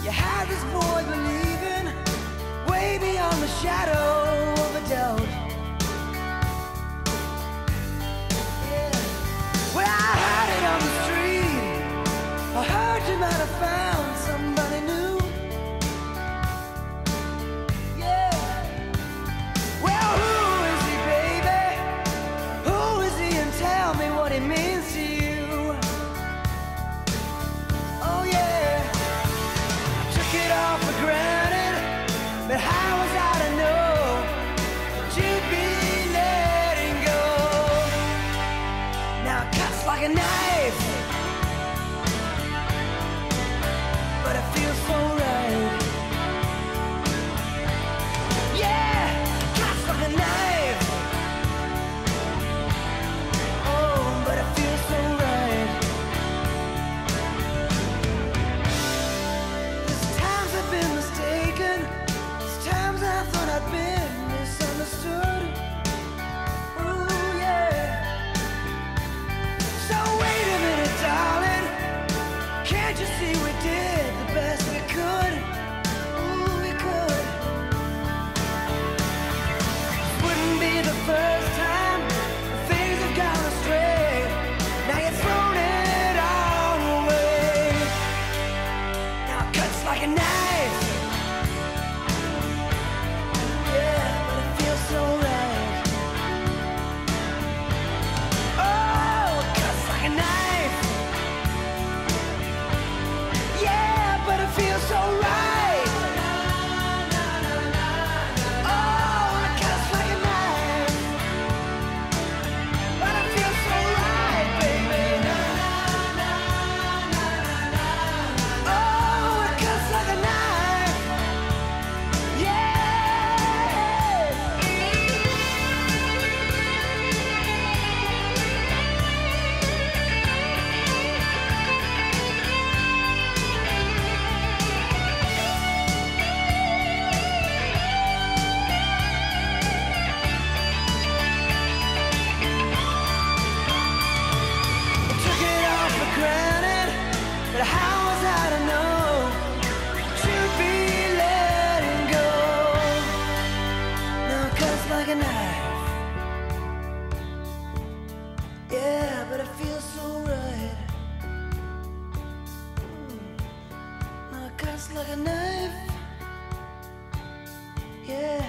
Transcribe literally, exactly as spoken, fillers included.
You had this boy believing way beyond the shadow of a doubt. Yeah. Well, I heard it on the street. I heard you might have found somebody new. Yeah. Well, who is he, baby? Who is he, and tell me what he means to you. Oh yeah. I took it all for granted, but how was I to know that you'd be letting go? Now it cuts like a knife, but it feels so right. Yeah, cuts like a knife. Oh, but it feels so right. There's times I've been mistaken. There's times I thought I'd been misunderstood. Ooh, yeah. So wait a minute, darling. Can't you see we did the best we could? Ooh, we could. Wouldn't be the first time things have gone astray. Now you've thrown it all away. Now it cuts like a knife. Yeah, but it feels so right. Oh, it cuts like a knife. Yeah, but it feels so right. Oh, it cuts like a knife, but it feels so right, baby. Oh, it cuts like a knife. Yeah. I took it all for granted, but how was I to know you'd be letting go? Now it cuts like a knife. Yeah, but it feels so right. Mm. Now it cuts like a knife. Yeah.